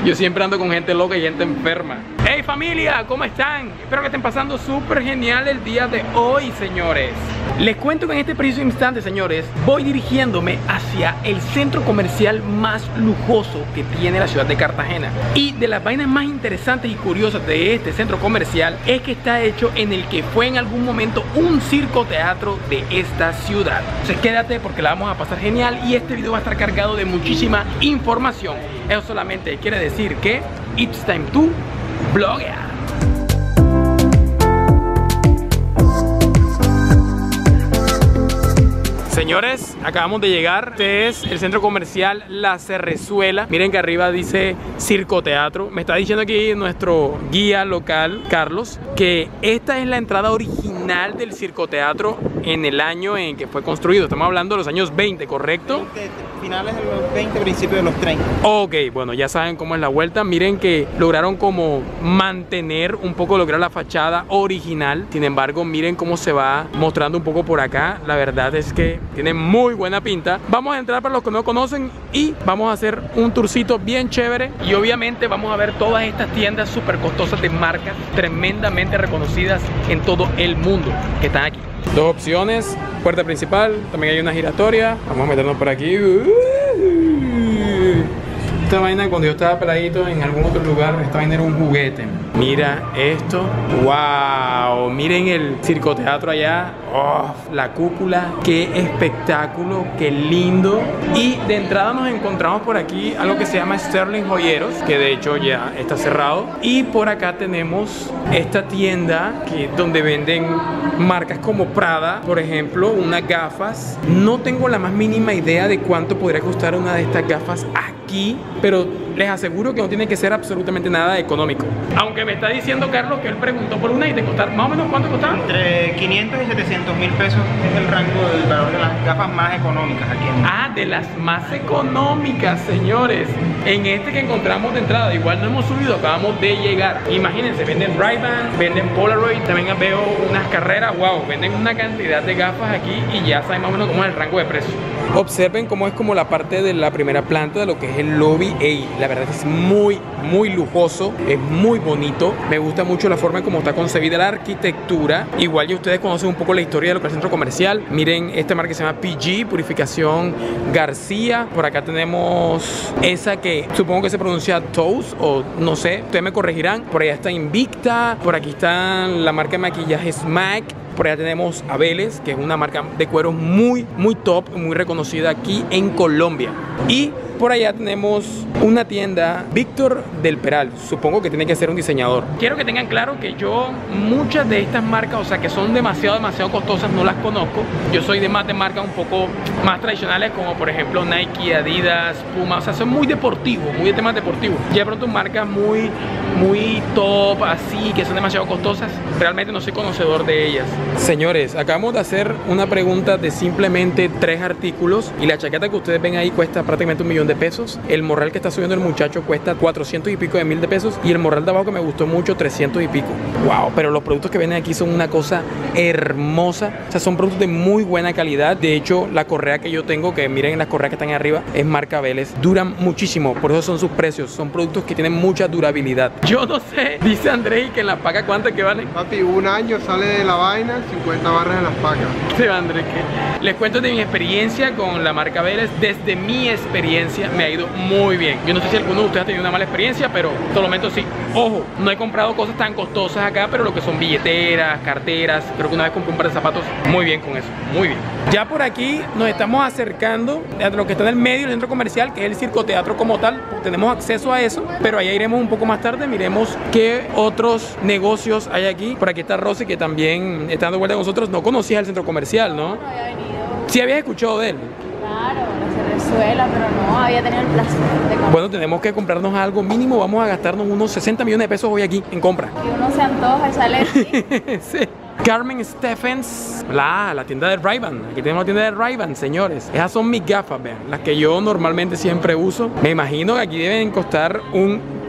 Yo siempre ando con gente loca y gente enferma. Hey familia, ¿cómo están? Espero que estén pasando súper genial el día de hoy, señores. Les cuento que en este preciso instante, señores, voy dirigiéndome hacia el centro comercial más lujoso que tiene la ciudad de Cartagena. Y de las vainas más interesantes y curiosas de este centro comercial es que está hecho en el que fue en algún momento un circo teatro de esta ciudad. Entonces quédate porque la vamos a pasar genial y este video va a estar cargado de muchísima información. Eso solamente quiere decir que it's time to vlogger. Señores, acabamos de llegar. Este es el centro comercial La Cerrezuela. Miren que arriba dice Circo Teatro. Me está diciendo aquí nuestro guía local, Carlos, que esta es la entrada original del Circo Teatro en el año en que fue construido. Estamos hablando de los años 20, ¿correcto? Finales de los 20, principios de los 30. Ok, bueno, ya saben cómo es la vuelta. Miren que lograron como mantener un poco lo que era la fachada original. Sin embargo, miren cómo se va mostrando un poco por acá. La verdad es que tiene muy buena pinta. Vamos a entrar para los que no conocen y vamos a hacer un tourcito bien chévere. Y obviamente vamos a ver todas estas tiendas súper costosas de marcas tremendamente reconocidas en todo el mundo que están aquí. Dos opciones, puerta principal, también hay una giratoria. Vamos a meternos por aquí. Esta vaina, cuando yo estaba peladito en algún otro lugar, esta vaina era un juguete. Mira esto, wow, miren el circo teatro allá, oh, la cúpula, qué espectáculo, qué lindo. Y de entrada nos encontramos por aquí algo que se llama Sterling Joyeros, que de hecho ya está cerrado. Y por acá tenemos esta tienda donde venden marcas como Prada, por ejemplo, unas gafas. No tengo la más mínima idea de cuánto podría costar una de estas gafas aquí, pero les aseguro que no tiene que ser absolutamente nada económico. Aunque me está diciendo Carlos que él preguntó por una y te costar más o menos ¿cuánto costaba? Entre 500 y 700 mil pesos es el rango del valor de las gafas más económicas aquí en... Ah, de las más económicas, señores. En este que encontramos de entrada, igual no hemos subido, acabamos de llegar. Imagínense, venden Ray-Ban, venden Polaroid, también veo unas carreras, wow, venden una cantidad de gafas aquí y ya saben más o menos cómo es el rango de precios. Observen cómo es como la parte de la primera planta de lo que es el lobby. Ey, la verdad es muy lujoso, es muy bonito. Me gusta mucho la forma en cómo está concebida la arquitectura. Igual ya ustedes conocen un poco la historia de lo que es el centro comercial. Miren esta marca que se llama PG, Purificación García. Por acá tenemos esa que supongo que se pronuncia Toast o no sé, ustedes me corregirán. Por allá está Invicta, por aquí está la marca de maquillaje Smack. Por allá tenemos Abeles, que es una marca de cuero muy top, muy reconocida aquí en Colombia. Y por allá tenemos una tienda Víctor del Peral, supongo que tiene que ser un diseñador. Quiero que tengan claro que yo muchas de estas marcas, o sea que son demasiado costosas, no las conozco. Yo soy de marcas un poco más tradicionales, como por ejemplo Nike, Adidas, Puma, o sea son muy deportivos, muy de temas deportivos. Ya de pronto marcas muy top, así, que son demasiado costosas, realmente no soy conocedor de ellas. Señores, acabamos de hacer una pregunta de simplemente 3 artículos y la chaqueta que ustedes ven ahí cuesta prácticamente $1.000.000 de pesos. El morral que está subiendo el muchacho cuesta 400 y pico de mil de pesos y el morral de abajo que me gustó mucho 300 y pico. Wow, pero los productos que venden aquí son una cosa hermosa, o sea son productos de muy buena calidad. De hecho la correa que yo tengo, que miren las correas que están arriba, es marca Abeles, duran muchísimo, por eso son sus precios, son productos que tienen mucha durabilidad. Yo no sé, dice Andrés que en la paca ¿cuánto que valen? Papi, un año sale de la vaina 50 barras en las pacas. Sí, Andrés, que les cuento de mi experiencia con la marca Abeles. Desde mi experiencia me ha ido muy bien. Yo no sé si alguno de ustedes ha tenido una mala experiencia, pero por lo menos sí. Ojo, no he comprado cosas tan costosas acá, pero lo que son billeteras, carteras, creo que una vez compré un par de zapatos, muy bien con eso, muy bien. Ya por aquí nos estamos acercando a lo que está en el medio del centro comercial, que es el circo teatro como tal. Tenemos acceso a eso, pero allá iremos un poco más tarde, miremos qué otros negocios hay aquí. Por aquí está Rosy, que también está dando vuelta con nosotros. No conocías el centro comercial, ¿no? No había venido. ¿Sí habías escuchado de él? Claro, La Cerrezuela, pero no había tenido el placer de comprar. Bueno, tenemos que comprarnos algo mínimo. Vamos a gastarnos unos 60 millones de pesos hoy aquí en compra. Y uno se antoja y sale así. Sí. Carmen Stephens, la tienda de Ray-Ban. Aquí tenemos la tienda de Ray-Ban, señores. Esas son mis gafas, vean, las que yo normalmente siempre uso. Me imagino que aquí deben costar un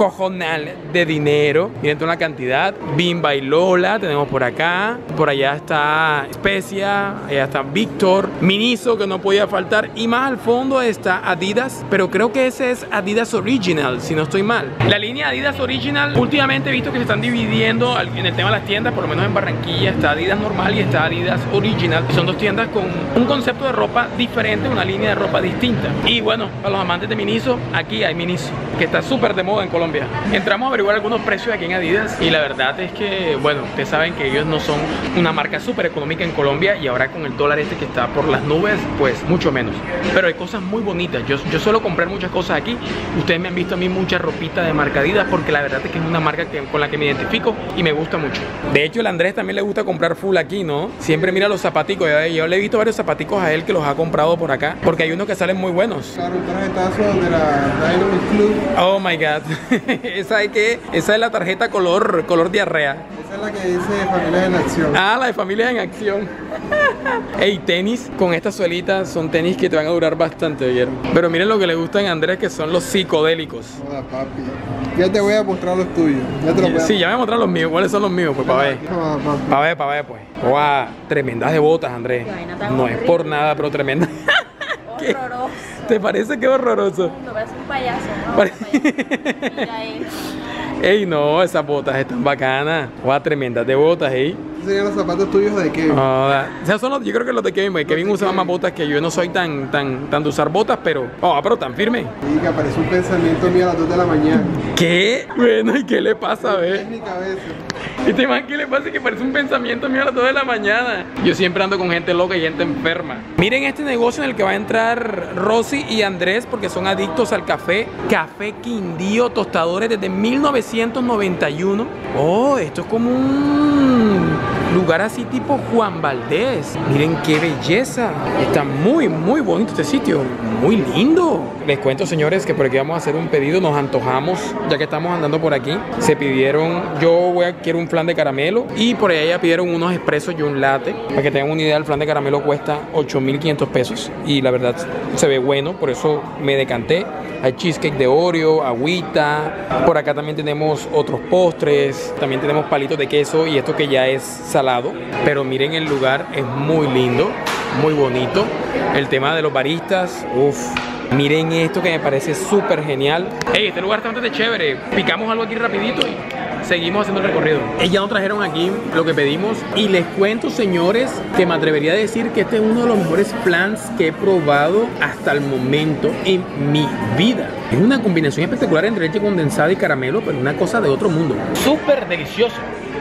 cojonal de dinero. Miren toda la cantidad. Bimba y Lola tenemos por acá. Por allá está Specia, allá está Víctor, Miniso, que no podía faltar, y más al fondo está Adidas, pero creo que ese es Adidas Original, si no estoy mal. La línea Adidas Original, últimamente he visto que se están dividiendo en el tema de las tiendas, por lo menos en Barranquilla está Adidas normal y está Adidas Original, y son dos tiendas con un concepto de ropa diferente, una línea de ropa distinta. Y bueno, para los amantes de Miniso, aquí hay Miniso, que está súper de moda en Colombia. Entramos a averiguar algunos precios aquí en Adidas y la verdad es que, bueno, ustedes saben que ellos no son una marca súper económica en Colombia, y ahora con el dólar este que está por las nubes, pues mucho menos. Pero hay cosas muy bonitas. Yo suelo comprar muchas cosas aquí. Ustedes me han visto a mí mucha ropita de marca Adidas, porque la verdad es que es una marca con la que me identifico y me gusta mucho. De hecho, el Andrés también le gusta comprar full aquí, ¿no? Siempre mira los zapaticos. Yo le he visto varios zapaticos a él que los ha comprado por acá, porque hay unos que salen muy buenos. Claro, un tarjetazo de la Dynamic Club. Oh my god. ¿Esa es qué? Esa es la tarjeta color diarrea. Esa es la que dice Familias en Acción. Ah, la de Familias en Acción. Ey, tenis con estas suelitas son tenis que te van a durar bastante, ¿vieron? Pero miren lo que le gustan a Andrés, que son los psicodélicos. Joda, papi. Ya te voy a mostrar los tuyos. Ya te los voy a... Sí, ya me voy a mostrar los míos. ¿Cuáles son los míos? Pues para ver. Joda, papi. Para ver, pues. Wow, tremendas de botas, Andrés. No es por nada, pero tremendas. ¿Qué? Horroroso. ¿Te parece que horroroso? Me parece un payaso, ¿no? Mira él. Ey, no, esas botas están bacanas. Wow, tremendas de botas, ey. Estos serían los zapatos tuyos de Kevin. O sea, yo creo que los de Kevin, porque Kevin usa más botas que yo. Yo no soy tan de usar botas, pero tan firme. Y que aparece un pensamiento mío a las 2 de la mañana. ¿Qué? Bueno, ¿y qué le pasa, Es mi cabeza. ¿Y te imaginas qué le pasa? Que parece un pensamiento mío a las 2 de la mañana. Yo siempre ando con gente loca y gente enferma. Miren este negocio en el que va a entrar Rosy y Andrés, porque son adictos al café. Café Quindío, tostadores desde 1991. Oh, esto es como un lugar así tipo Juan Valdés. Miren qué belleza. Está muy bonito este sitio. Muy lindo. Les cuento, señores, que por aquí vamos a hacer un pedido. Nos antojamos, ya que estamos andando por aquí. Se pidieron, quiero un flan de caramelo, y por allá ya pidieron unos expresos y un latte. Para que tengan una idea, el flan de caramelo cuesta 8.500 pesos y la verdad se ve bueno, por eso me decanté. Hay cheesecake de Oreo, agüita. Por acá también tenemos otros postres. También tenemos palitos de queso y esto que ya es salado. Pero miren, el lugar es muy lindo, muy bonito. El tema de los baristas, uff. Miren esto que me parece súper genial. Hey, este lugar está bastante chévere. Picamos algo aquí rapidito y seguimos haciendo el recorrido. Ya nos trajeron aquí lo que pedimos. Y les cuento, señores, que me atrevería a decir que este es uno de los mejores flans que he probado hasta el momento en mi vida. Es una combinación espectacular entre leche condensada y caramelo, pero una cosa de otro mundo. Súper delicioso.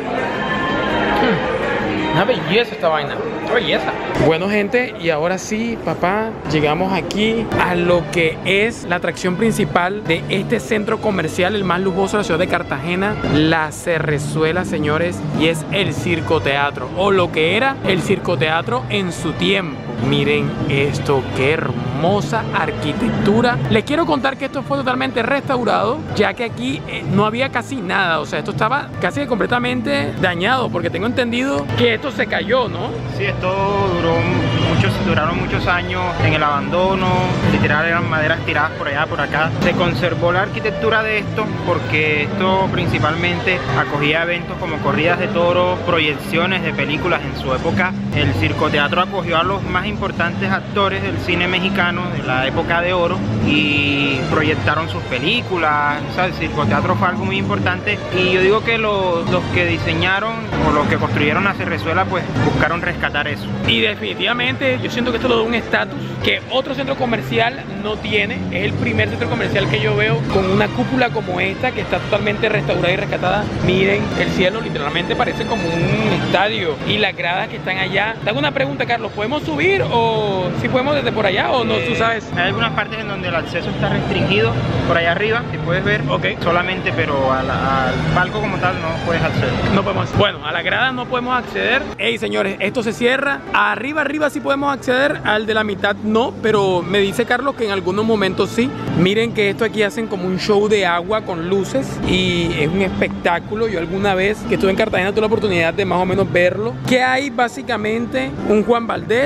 Una belleza esta vaina, una belleza. Bueno, gente, y ahora sí, papá, llegamos aquí a lo que es la atracción principal de este centro comercial, el más lujoso de la ciudad de Cartagena, La Cerrezuela, señores, y es el Circoteatro, o lo que era el Circoteatro en su tiempo. Miren esto, qué hermosa arquitectura. Les quiero contar que esto fue totalmente restaurado, ya que aquí no había casi nada. O sea, esto estaba casi completamente dañado, porque tengo entendido que esto se cayó, ¿no? Sí, esto duraron muchos años en el abandono. Literal eran maderas tiradas por allá, por acá. Se conservó la arquitectura de esto porque esto principalmente acogía eventos como corridas de toros, proyecciones de películas en su época. El Circoteatro acogió a los más importantes actores del cine mexicano de la época de oro y proyectaron sus películas. O sea, el Circoteatro fue algo muy importante, y yo digo que los que diseñaron o los que construyeron la Cerrezuela pues buscaron rescatar eso. Y definitivamente yo siento que esto lo da un estatus que otro centro comercial no tiene. Es el primer centro comercial que yo veo con una cúpula como esta, que está totalmente restaurada y rescatada. Miren, el cielo literalmente parece como un estadio, y las gradas que están allá. Te hago una pregunta, Carlos, ¿podemos subir o si podemos desde por allá o no? Tú sabes. Hay algunas partes en donde el acceso está restringido, por allá arriba, si puedes ver, solamente, pero al palco como tal no puedes acceder. No podemos. Bueno, a la grada no podemos acceder. Ey, señores, esto se cierra. Arriba sí podemos acceder, al de la mitad no, pero me dice Carlos que en algunos momentos sí. Miren que esto aquí hacen como un show de agua con luces y es un espectáculo. Yo alguna vez que estuve en Cartagena tuve la oportunidad de más o menos verlo. Que hay básicamente un Juan Valdés, un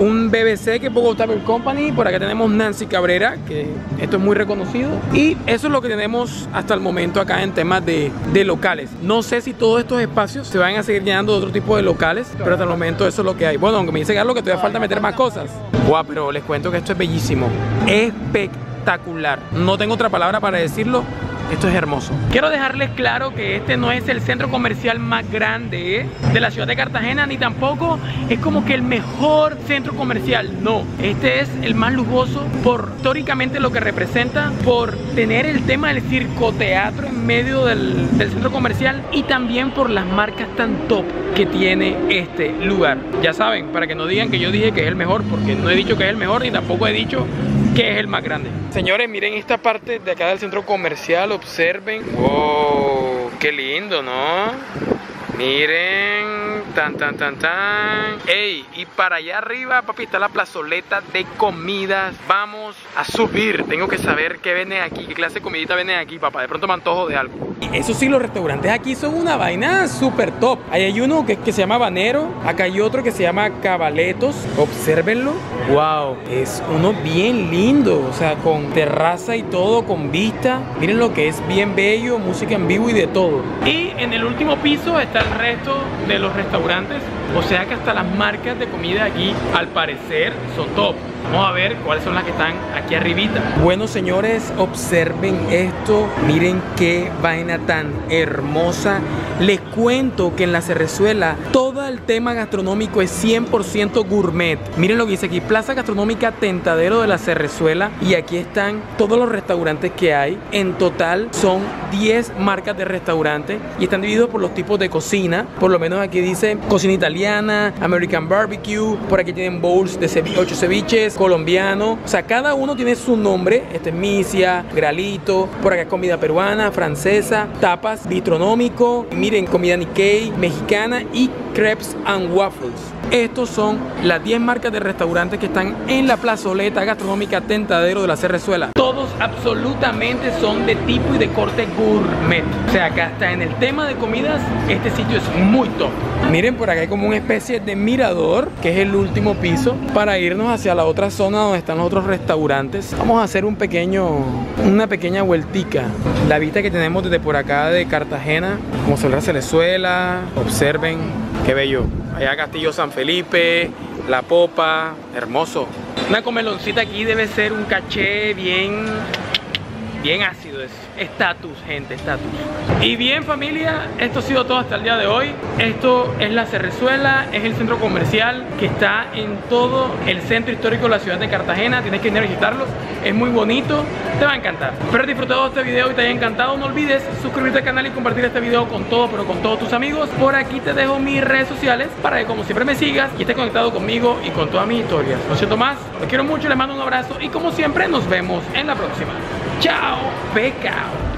un BBC, que es Bogotá Beer Company. Por acá tenemos Nancy Cabrera, que esto es muy reconocido. Y eso es lo que tenemos hasta el momento acá en temas de locales. No sé si todos estos espacios se van a seguir llenando de otro tipo de locales, pero hasta el momento eso es lo que hay. Bueno, aunque me dice Carlos que todavía falta meter más cosas. Guau, pero les cuento que esto es bellísimo. Espectacular. No tengo otra palabra para decirlo. Esto es hermoso. Quiero dejarles claro que este no es el centro comercial más grande de la ciudad de Cartagena, ni tampoco es como que el mejor centro comercial. No, este es el más lujoso por históricamente lo que representa, por tener el tema del circoteatro en medio del centro comercial, y también por las marcas tan top que tiene este lugar. Ya saben, para que no digan que yo dije que es el mejor, porque no he dicho que es el mejor, ni tampoco he dicho que es el más grande. Señores, miren esta parte de acá del centro comercial, observen. Wow, qué lindo, ¿no? Miren, tan. Ey, y para allá arriba, papi, está la plazoleta de comidas. Vamos a subir. Tengo que saber qué venden aquí, qué clase de comidita venden aquí, papá. De pronto me antojo de algo. Y eso sí, los restaurantes aquí son una vaina súper top. Ahí hay uno que se llama Habanero. Acá hay otro que se llama Cabaletos. Obsérvenlo. Wow, es uno bien lindo. O sea, con terraza y todo, con vista. Miren lo que es bien bello, música en vivo y de todo. Y en el último piso está el resto de los restaurantes. O sea que hasta las marcas de comida aquí, al parecer, son top. Vamos a ver cuáles son las que están aquí arribita. Bueno, señores, observen esto. Miren qué vaina tan hermosa. Les cuento que en la Cerrezuela todo el tema gastronómico es 100% gourmet. Miren lo que dice aquí: Plaza Gastronómica Tentadero de la Cerrezuela. Y aquí están todos los restaurantes que hay. En total son 10 marcas de restaurantes y están divididos por los tipos de cocina. Por lo menos aquí dice cocina italiana, American barbecue. Por aquí tienen bowls de 8 ceviches, colombiano. O sea, cada uno tiene su nombre. Este es Misia, Gralito. Por acá comida peruana, francesa, tapas, bistronómico. Miren, comida Nikkei, mexicana y crepes and waffles. Estos son las 10 marcas de restaurantes que están en la plazoleta gastronómica Tentadero de la Cerrezuela. Todos absolutamente son de tipo y de corte gourmet. O sea, acá está en el tema de comidas, este sitio es muy top. Miren, por acá hay como una especie de mirador, que es el último piso, para irnos hacia la otra zona donde están los otros restaurantes. Vamos a hacer una pequeña vueltica. La vista que tenemos desde por acá de Cartagena, como se ve la Cerrezuela. Observen, qué bello. Allá Castillo San Felipe, La Popa, hermoso. Una comeloncita aquí debe ser un caché bien ácido, es estatus, gente, estatus. Y bien, familia, esto ha sido todo hasta el día de hoy. Esto es la Cerrezuela, es el centro comercial que está en todo el centro histórico de la ciudad de Cartagena. Tienes que ir a visitarlos, es muy bonito, te va a encantar. Espero que disfrutado este video y te haya encantado. No olvides suscribirte al canal y compartir este video con todos tus amigos. Por aquí te dejo mis redes sociales para que como siempre me sigas y estés conectado conmigo y con todas mis historias. No siento más, los quiero mucho, les mando un abrazo y como siempre nos vemos en la próxima. Chao, pecao.